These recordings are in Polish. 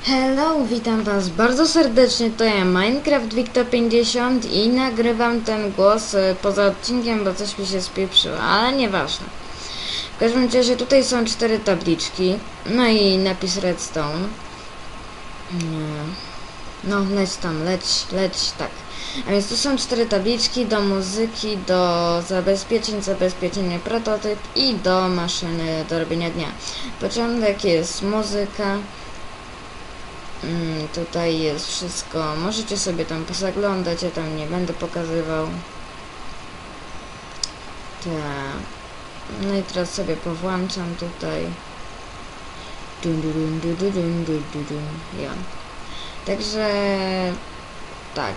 Hello, witam was bardzo serdecznie, to ja Minecraft Wiktor 50 i nagrywam ten głos poza odcinkiem, bo coś mi się spieprzyło, ale nieważne. W każdym razie tutaj są 4 tabliczki, no i napis redstone. No, leć tam, leć, tak. A więc tu są 4 tabliczki do muzyki, do zabezpieczenia prototyp i do maszyny do robienia dnia. Początek jest muzyka. Tutaj jest wszystko, możecie sobie tam pozaglądać, ja tam nie będę pokazywał. No i teraz sobie powłączam tutaj. Ja. Także tak.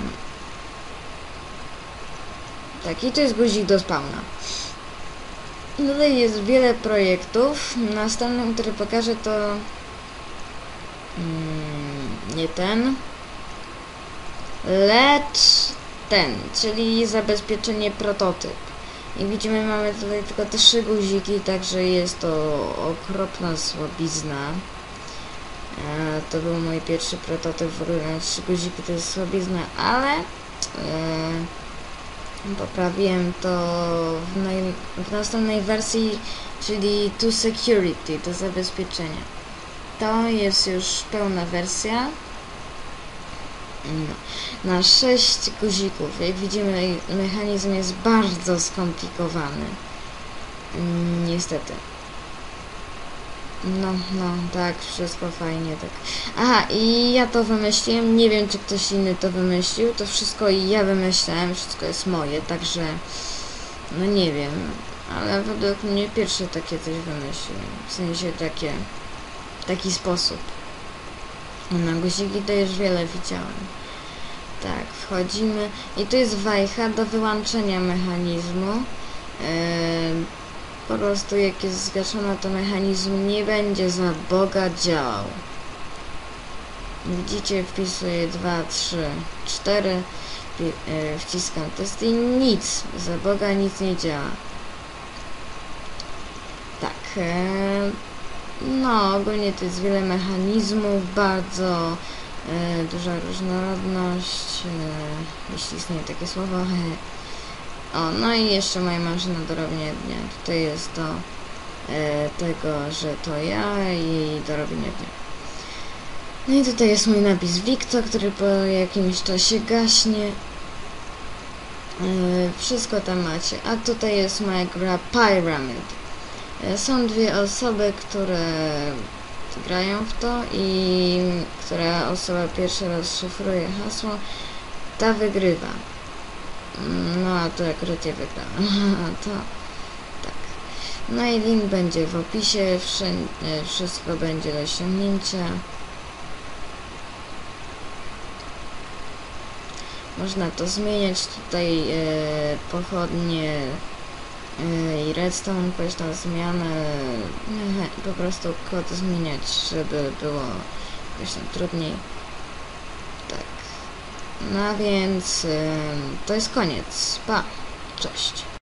Tak, i to jest guzik do spawna. Tutaj jest wiele projektów. Następnym, który pokażę, to nie ten, lecz ten, czyli zabezpieczenie prototyp. I widzimy, mamy tutaj tylko te 3 guziki, także jest to okropna słabizna. To był mój pierwszy prototyp, w ogóle 3 guziki to jest słabizna, ale poprawiłem to w następnej wersji, czyli to security, do zabezpieczenia. To jest już pełna wersja. No. Na 6 guzików. Jak widzimy, mechanizm jest bardzo skomplikowany. Niestety. No, tak, wszystko fajnie, tak. Aha, i ja to wymyśliłem. Nie wiem, czy ktoś inny to wymyślił. To wszystko ja wymyślałem, wszystko jest moje, także no nie wiem. Ale według mnie pierwsze takie coś wymyśliłem. W sensie taki sposób. Na guziki to już wiele widziałem. Tak, wchodzimy i tu jest wajcha do wyłączenia mechanizmu. Po prostu jak jest zgaszona, to mechanizm nie będzie za Boga działał. Widzicie, wpisuję 2, 3, 4, wciskam test i nic, za Boga nic nie działa. Tak, no, ogólnie to jest wiele mechanizmów, bardzo duża różnorodność, jeśli istnieje takie słowo. O, no i jeszcze moja maszyna do robienia dnia. Tutaj jest to tego, że to ja i do robienia dnia. No i tutaj jest mój napis Wiktor, który po jakimś czasie gaśnie. Wszystko tam macie. A tutaj jest moja gra Pyramid. Są 2 osoby, które grają w to i która osoba pierwszy raz szyfruje hasło, ta wygrywa. No a to akurat ja wygrałem. To tak. No i link będzie w opisie, wszystko będzie do ściągnięcia. Można to zmieniać, tutaj pochodnie i redstone, pójść na zmianę, po prostu kod zmieniać, żeby było jakoś tam trudniej. Tak. No więc to jest koniec. Pa! Cześć!